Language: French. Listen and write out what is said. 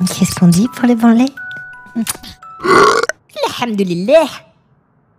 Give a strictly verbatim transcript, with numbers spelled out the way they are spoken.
Qu'est-ce qu'on dit pour le bon lait? Alhamdulillah.